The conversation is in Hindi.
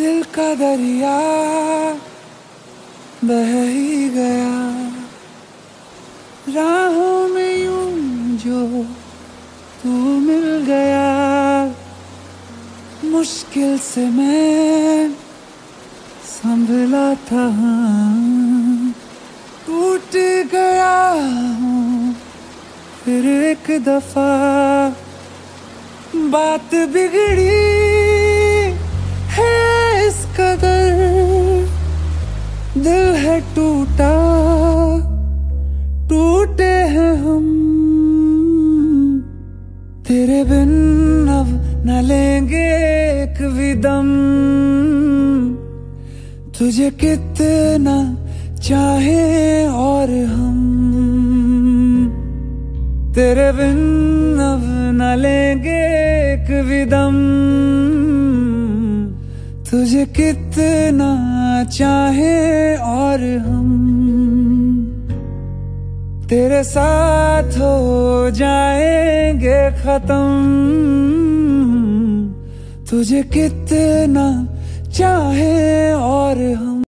दिल का दरिया बह ही गया, राहों में यूं जो तू मिल गया। मुश्किल से मैं संभला था, टूट गया हूँ फिर एक दफा। बात बिगड़ी है इस कदर, दिल है टूटा, टूटे हैं हम। तेरे बिन अब न लेंगे एक भी दम, तुझे कितना चाहे और हम। तेरे बिन अब न लेंगे एक भी दम, तुझे कितना चाहे और हम। तेरे साथ हो जाएंगे खत्म, तुझे कितना चाहे और हम।